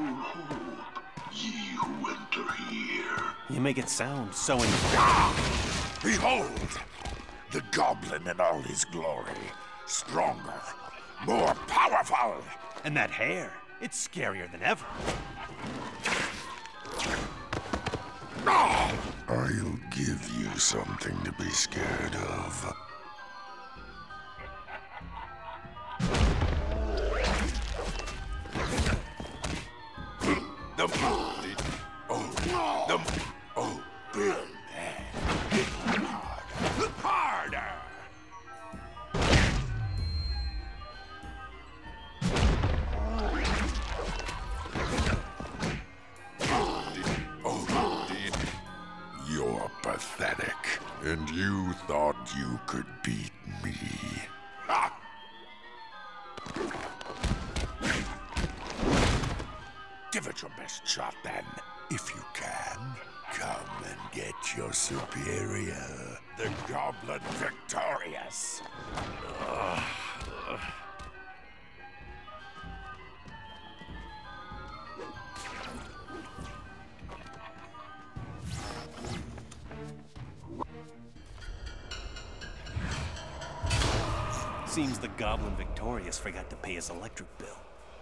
Ye who enter here. You make it sound so Behold! The Goblin in all his glory. Stronger, more powerful. And that hair, it's scarier than ever. I'll give you something to be scared of. Big man. Harder. You're pathetic, and you thought you could beat me. Ha! Give it your best shot, then. If you can, come and get your superior, the Goblin victorious. Seems the Goblin Victorious forgot to pay his electric bill.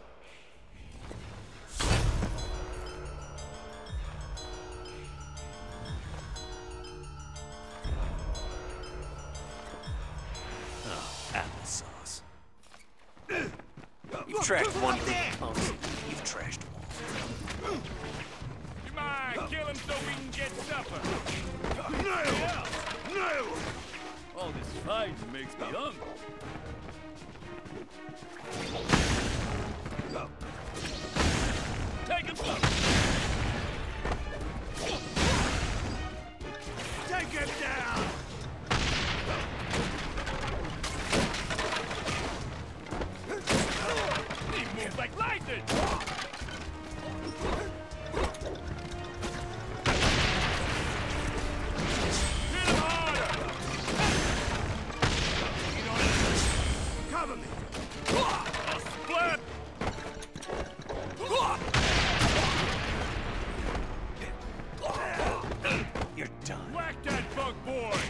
Applesauce. You've trashed one punks. You've trashed all. You mind kill him so we can get supper? No! All this fighting makes me hungry. Take him some. Take him down. He moves like lightning! Hit him harder! Cover me! A split! You're done. Whack that bug boy!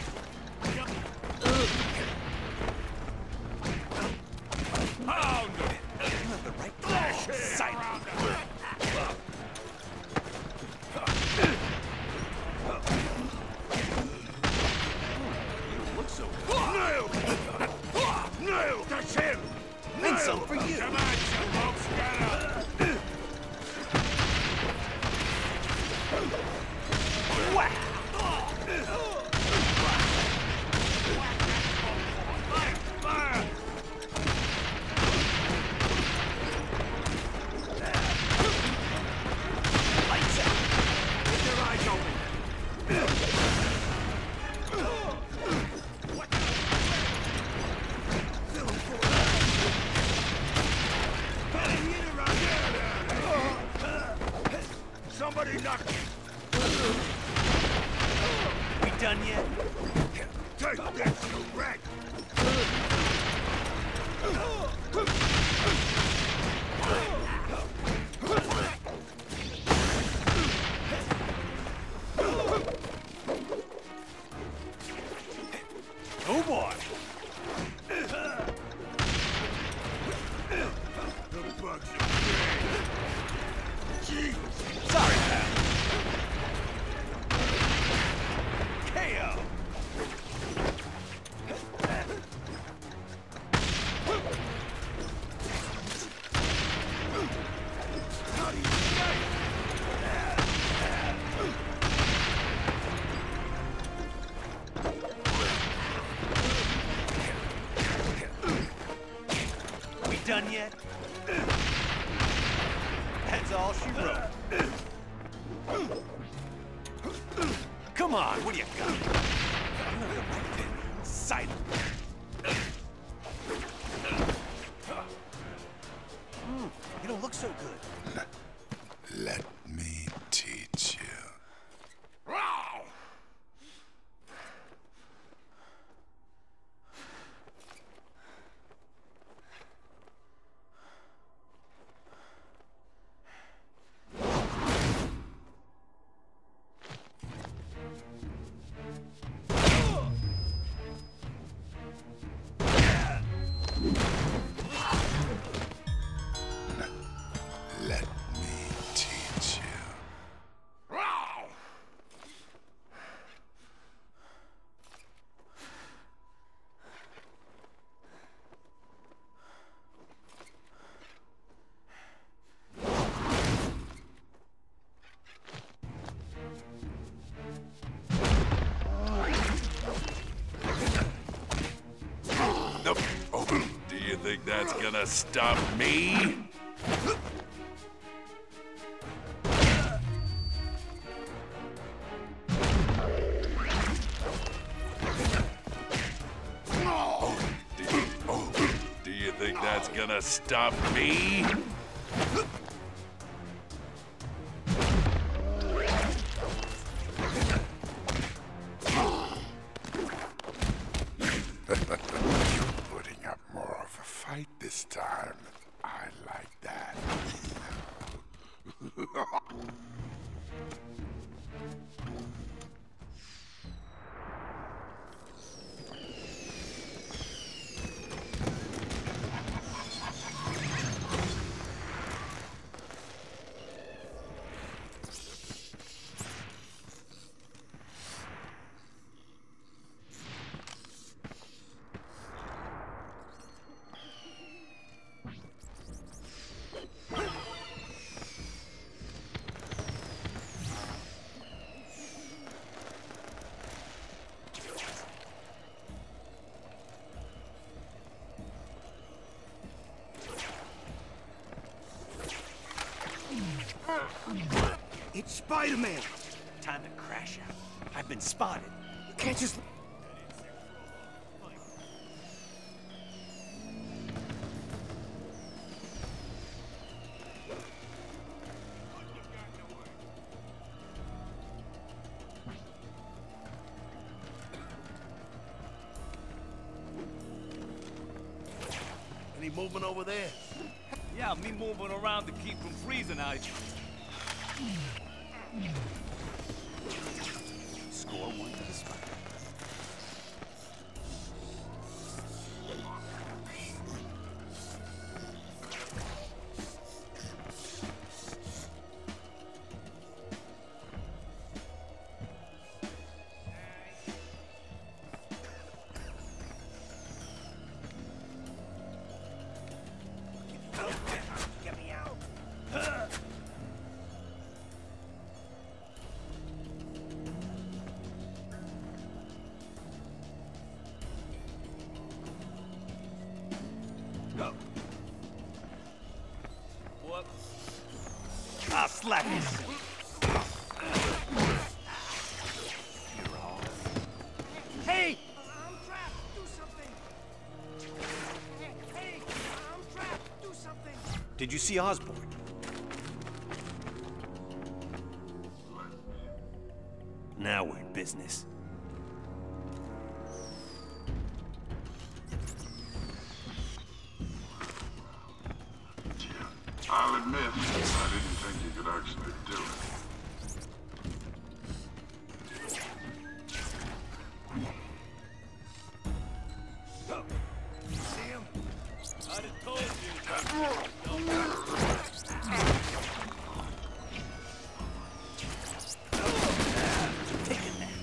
Pound him! You have the right Flash him! silent. Looks so Nailed! Nailed! That's him! And some for you. Come on, you folks, get up! Wow. Fire! Lights out. Get your eyes open! Somebody knock me! We done yet? Take this, you rat! Oh boy. The bugs are dead! Jeez! Sorry, pal. KO. We done yet? That's all she wrote. Come on, what do you got? You have the right thing. Silent. You don't look so good. Let me teach you. gonna stop me? Do you think that's gonna stop me? You're putting up more of a fight this time. I like that. It's Spider-Man! Time to crash out. I've been spotted. You can't just... Any movement over there? Yeah, me moving around to keep from freezing out here. Score one to the Spider. Get me out! Go. What? I'll slap you. You're all. Hey! I'm trapped. Do something. Hey, I'm trapped. Do something. Did you see Osborn? Now we're in business. I'll admit, I didn't think you could actually do it. See him? I'd have told you. Taking that.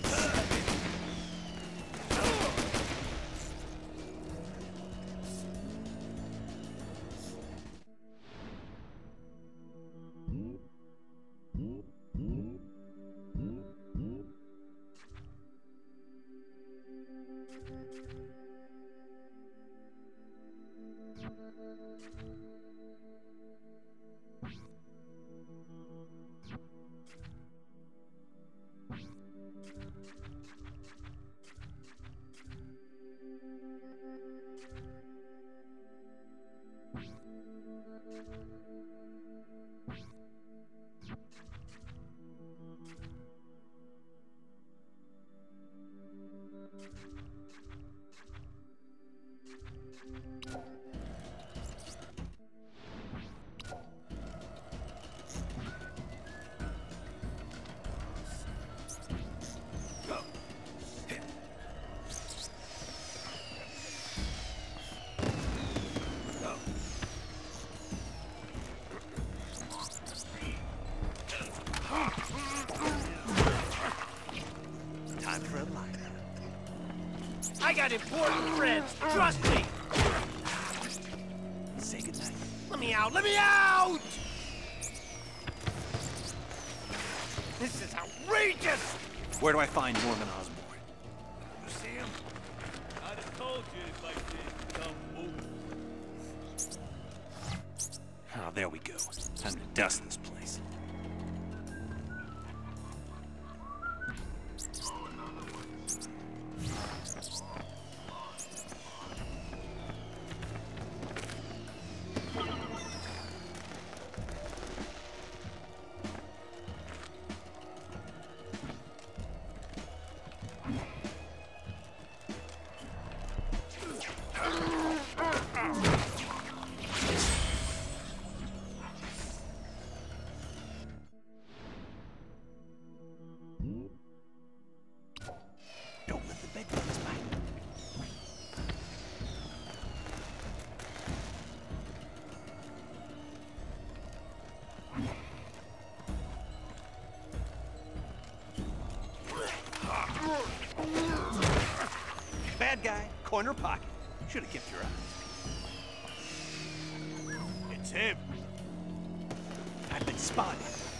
Time for a line. I got important friends. Trust me. Say goodnight. Let me out. Let me out! This is outrageous. Where do I find Norman Osborn? You see him? I'd have told you if I did. Dumb move. there we go. Time to dust this place. Don't let the bedbugs bite. Bad guy, corner pocket. Should have kept your eye. It's him. I've been spotted.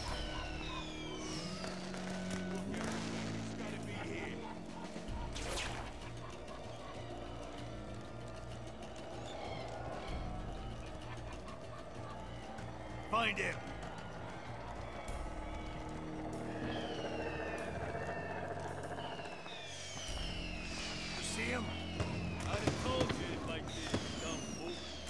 Find him. You see him? I'd have told you it's like this, dumb fool.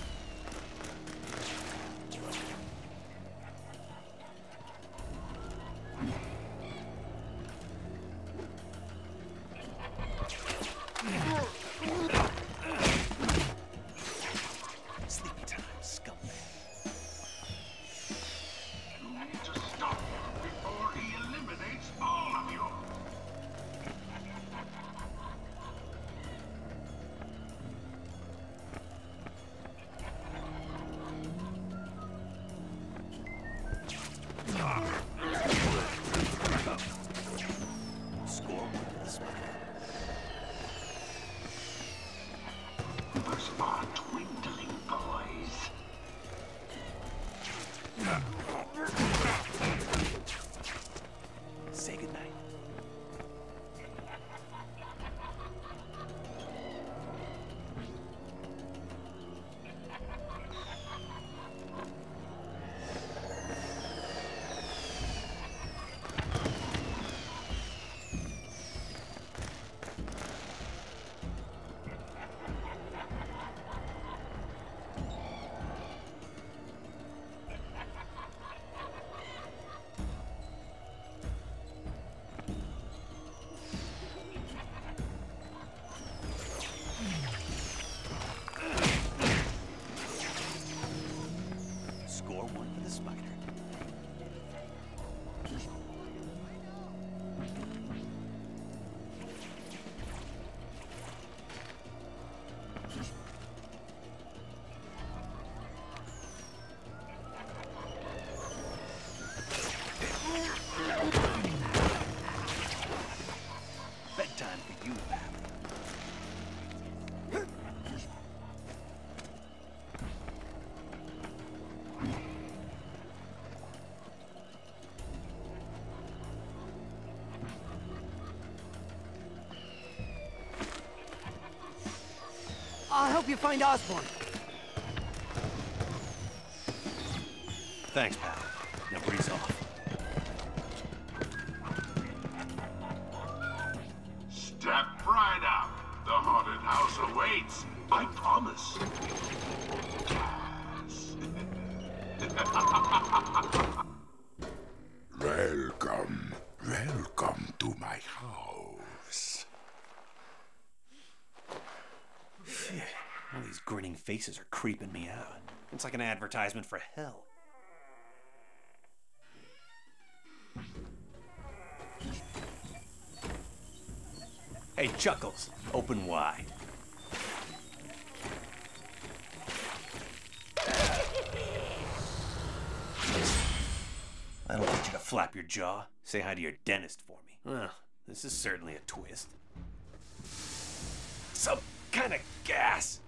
Sleepy time, scumbag. You need to stop him before he eliminates all of you. Score one for the spider. Numbers are dwindling, boys. Say goodnight. Score one for the spider. Bedtime for you, pal. I'll help you find Osborn. Thanks, pal. Now breeze off. Step right up. The haunted house awaits. I promise. Welcome. Welcome to my house. All these grinning faces are creeping me out. It's like an advertisement for hell. Hey, Chuckles, open wide. I don't want you to flap your jaw. Say hi to your dentist for me. Well, this is certainly a twist. Some kind of gas.